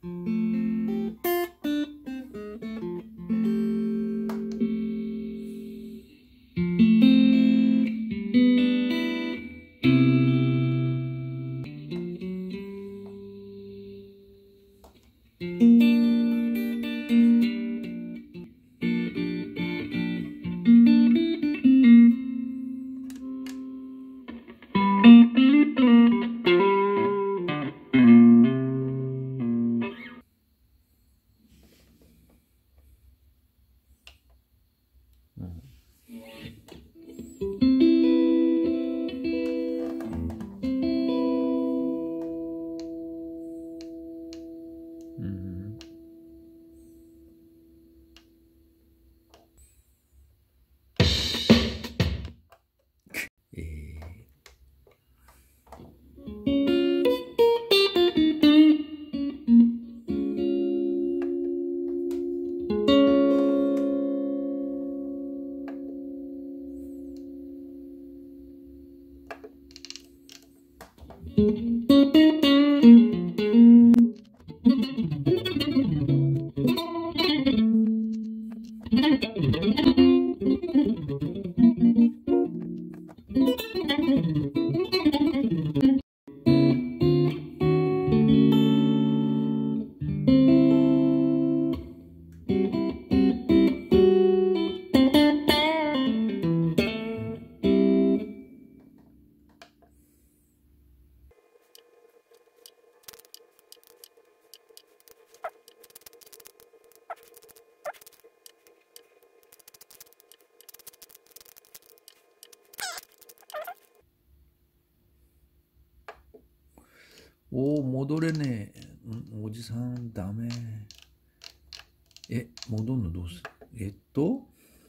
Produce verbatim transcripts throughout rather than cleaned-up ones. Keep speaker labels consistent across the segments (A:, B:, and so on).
A: おお、戻れねえ。んおじさん、ダメ。え、戻るのどうする？えっと、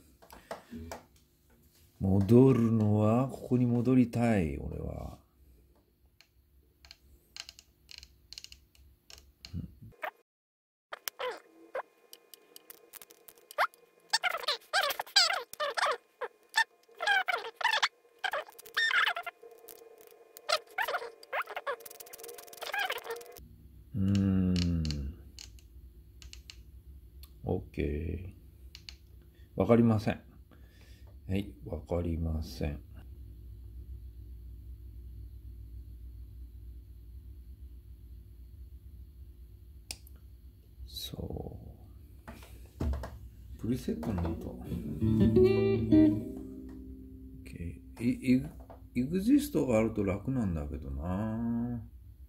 A: 戻るのは、ここに戻りたい、俺は。うーん。OK。わかりません。はい、わかりません。そう。プリセットの音。OK。イエグジストがあると楽なんだけどな。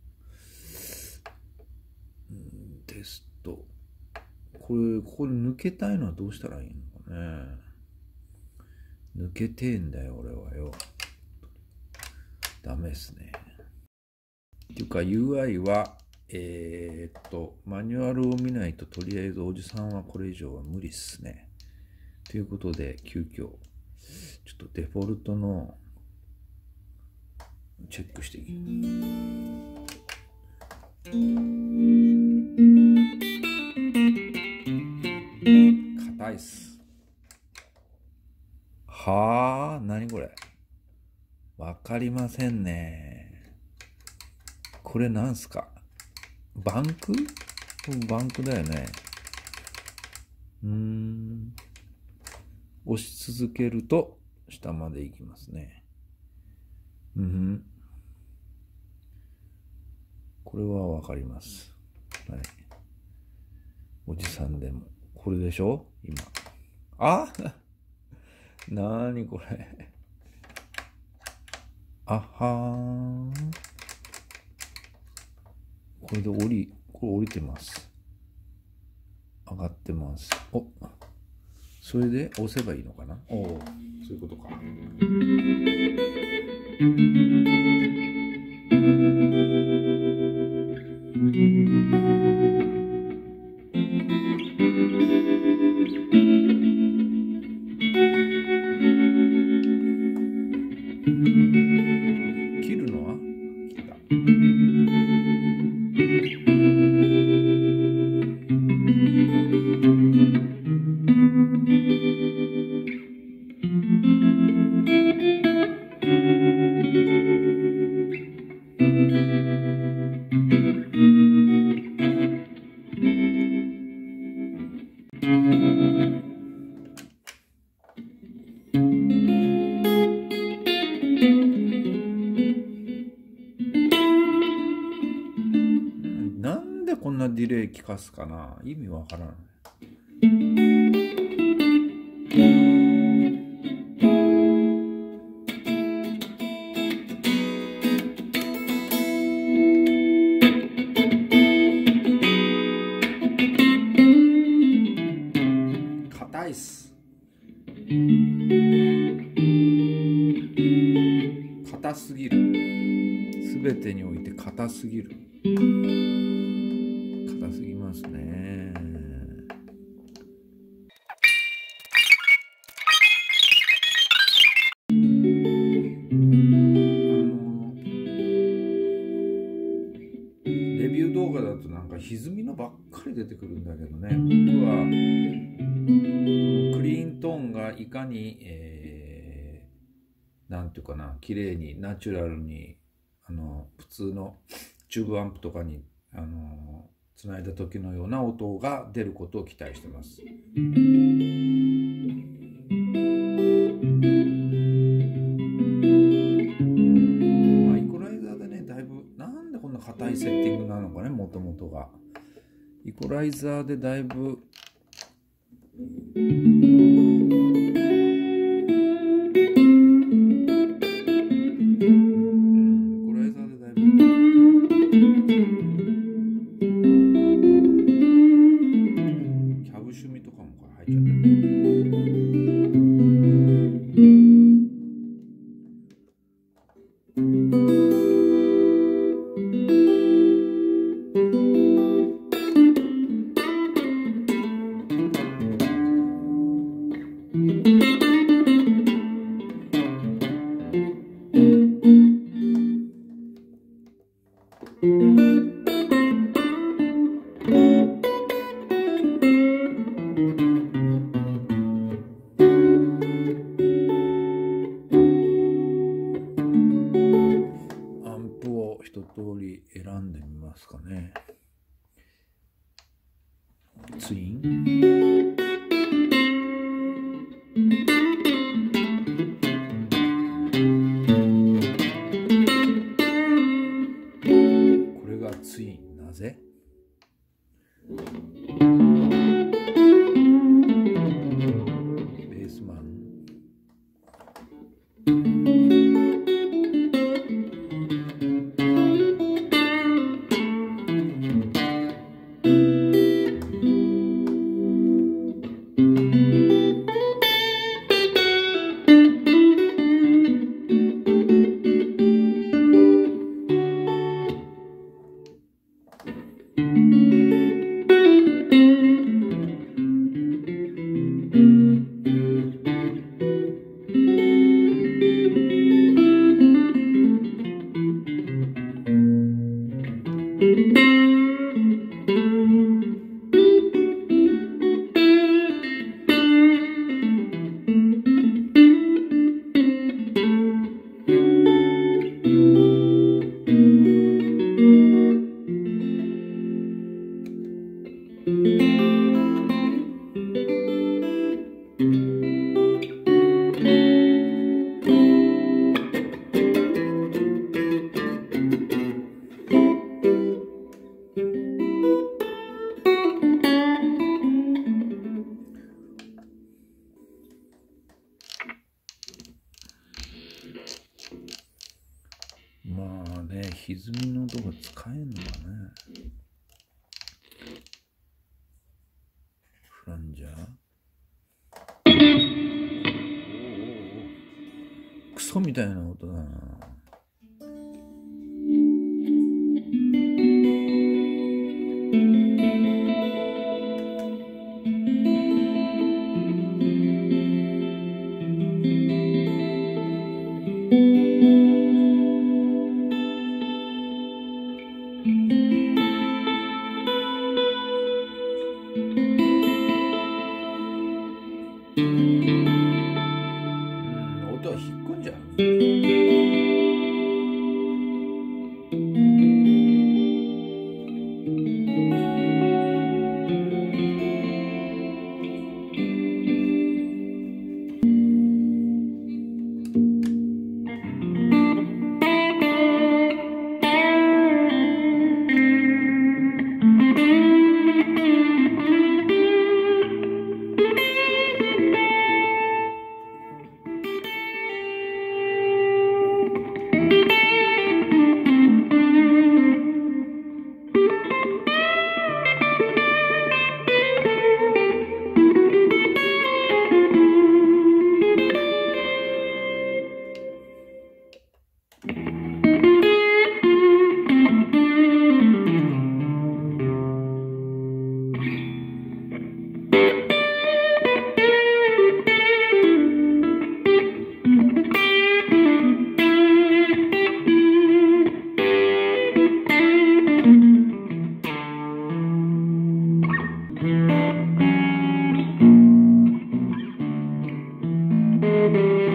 A: テスト。これ、ここで抜けたいのはどうしたらいいのかね。抜けてんだよ、俺はよ。ダメっすね。っていうか ユーアイ は、えー、っと、マニュアルを見ないととりあえずおじさんはこれ以上は無理っすね。ということで、急遽、ちょっとデフォルトのチェックしていきます。硬いっす。はあ、何これ。わかりませんね。これなんすか？バンク？バンクだよね。うーん。押し続けると下まで行きますね。うん。これはわかります。はい。おじさんでも。これでしょ？今。あなーにこれ。あはーん。これで降り、これ降りてます。上がってます。お、それで押せばいいのかな？おお、そういうことか。切るのは？切った。 こんなディレイ聞かすかな、意味わからない。硬いっす。硬すぎる。すべてにおいて硬すぎる。硬すぎますね。あのレビュー動画だとなんか歪みのばっかり出てくるんだけどね、僕はクリーントーンがいかに、えー、なんていうかな、綺麗にナチュラルに、あの普通のチューブアンプとかにあのつないだ時のような音が出ることを期待してます。まあイコライザーでね、だいぶなんでこんな硬いセッティングなのかね、もともとが。イコライザーでだいぶ一通り選んでみますかね。ツイン、これがツイン。なぜ？ベースマン、まあね、歪みの音が使えんのかね。フランジャー、クソみたいな音だな。うん、音は引っ込んじゃう。 す。